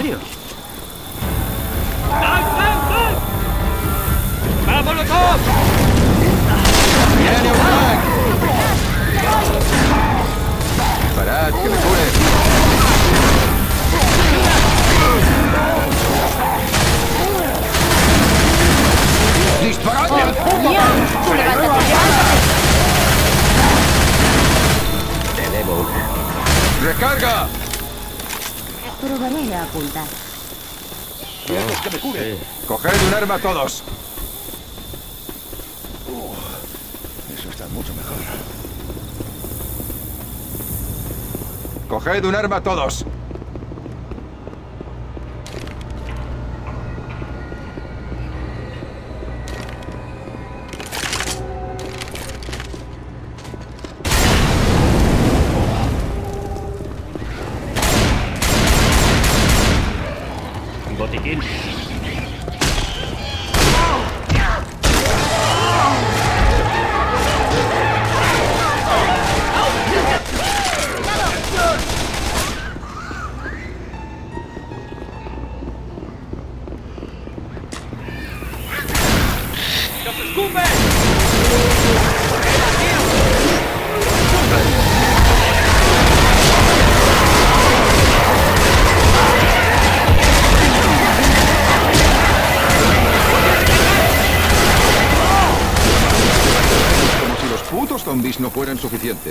serio? ¡Vámonos todos! ¡Viene un tank! ¡Parad, que me cure! ¡Disparad! ¡Tú levántate! Te debo una. ¡Recarga! Probaré a apuntar. ¡Quieres que me cure! ¡Coged un arma todos! Eso está mucho mejor. ¡Coged un arma todos! Botiquín. ¡Nos escupen! Como si los putos zombies no fueran suficientes.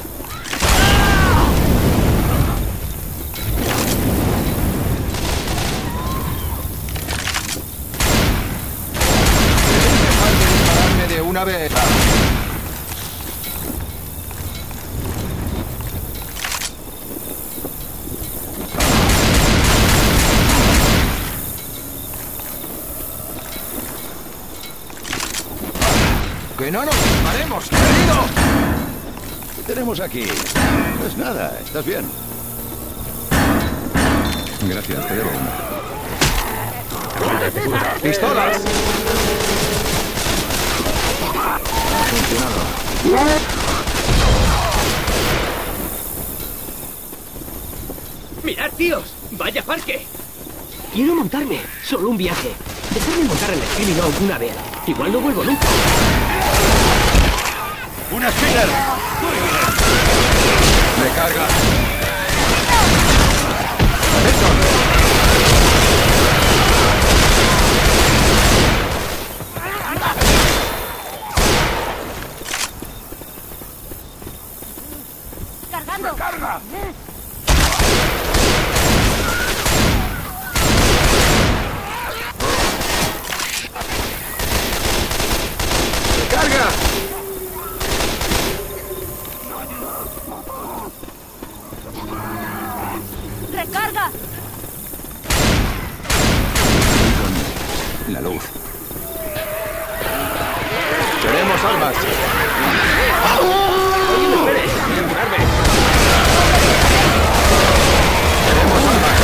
¡Disparadme de una vez! ¡Que no nos disparemos, querido! ¿Qué tenemos aquí? Pues nada, estás bien. Gracias, te debo una. ¡Pistolas! Ha funcionado. ¡Mirad, tíos! ¡Vaya parque! Quiero montarme. Solo un viaje. Dejadme montar en el Screaming Oak una vez. Igual no vuelvo nunca. ¡Una Spinner! ¡Recarga! ¡Cargando! ¡Carga! ¡Carga! ¡Recarga! La luz. ¡Tenemos armas! ¡Tenemos armas!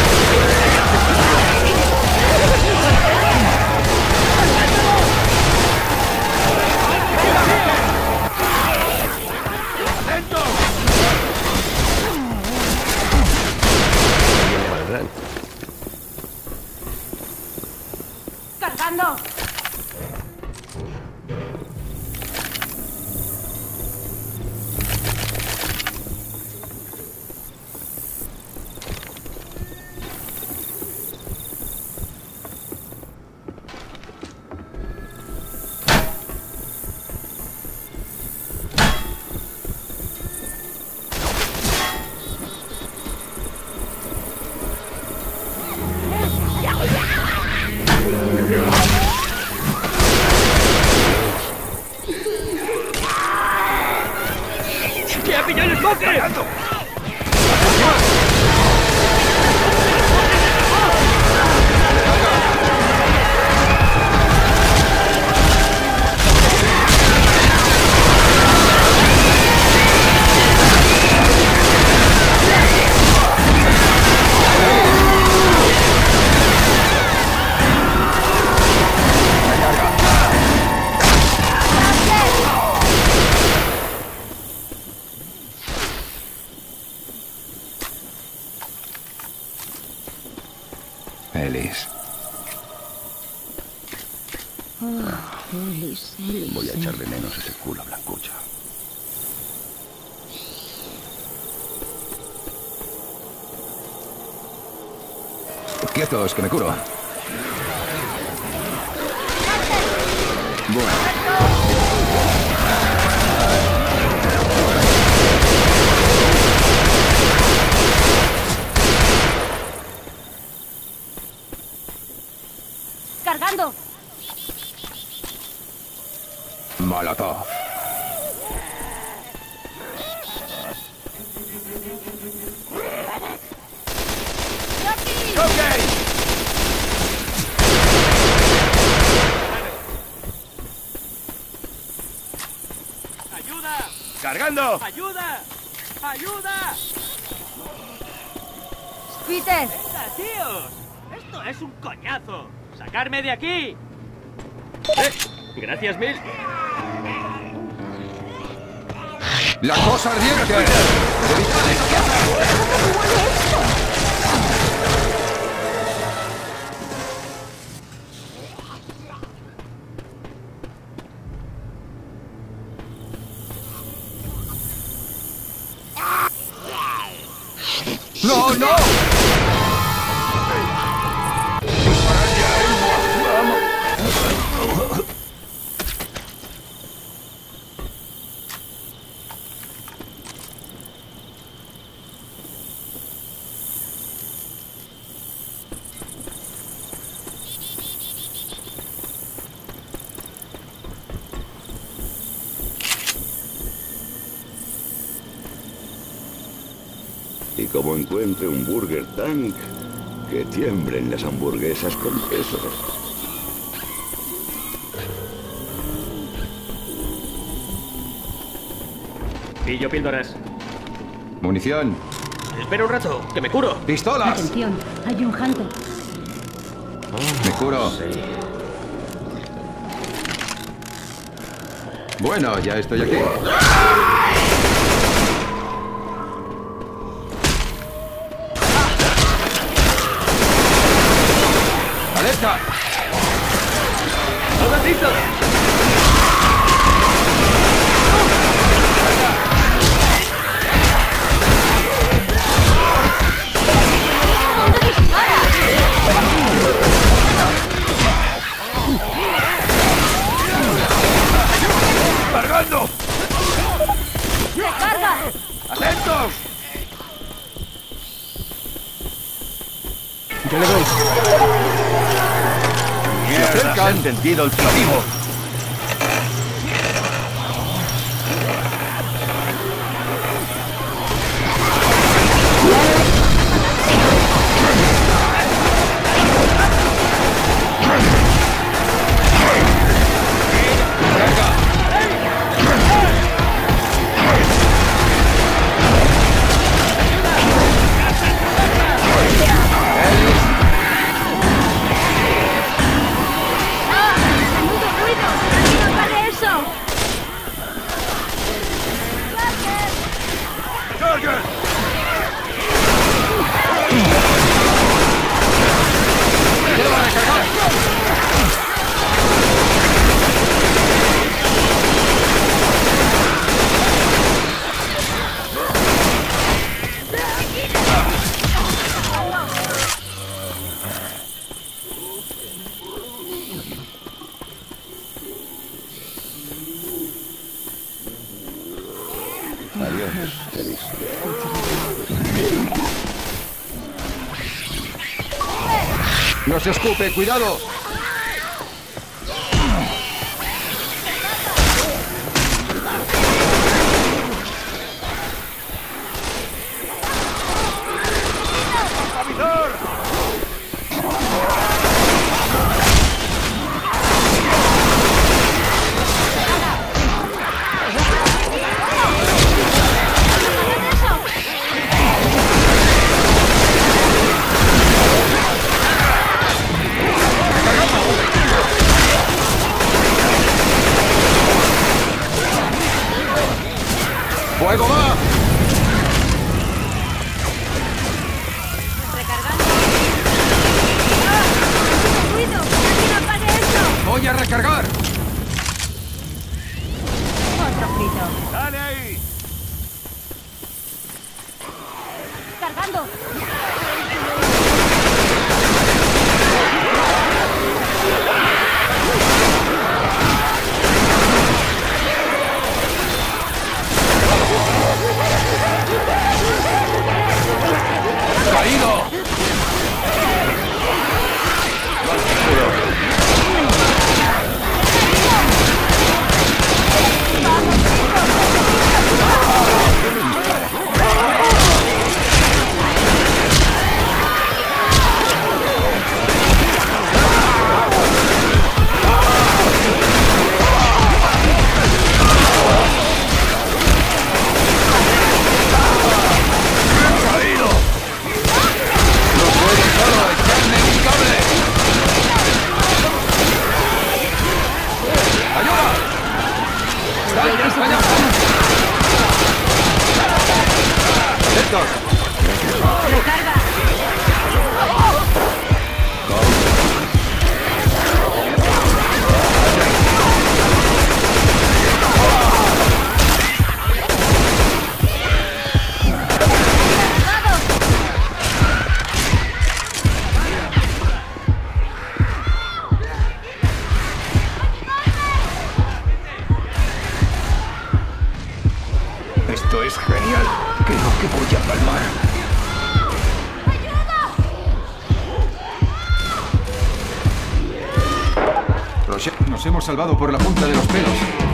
Viene Valran. ¡Cargando! ¡Que ha pillado el bote! Ellis. Ellis, Ellis. Voy a echarle menos ese culo blancucho. Quietos, que me curo. Bueno. ¡Cargando! Molotov. ¡Ayuda! ¡Cargando! ¡Ayuda! ¡Ayuda! ¡Peter! ¡Venga, tíos! ¡Esto es un coñazo! ¡Sacarme de aquí! Gracias, Mil. ¡La cosa ardiente! ¡No, no! Y como encuentre un Burger Tank, que tiemblen las hamburguesas con queso. Pillo píldoras. Munición. Espera un rato, que me curo. ¡Pistolas! Atención, hay un Hunter. Me curo. Bueno, ya estoy aquí. ¡Alerta! ¡Todos listos! ¡Cargando! ¡Recarga! ¡Atentos! Yo le doy. ¡Mierda! ¡Se ha entendido el plativo! ¡Menudo ruido! ¡Aquí no vale eso! ¡Carguen! Adiós, Ellis. ¡No se escupe! ¡Cuidado! ¡Avizor! ¡Eso! que voy a palmar. Nos hemos salvado por la punta de los pelos.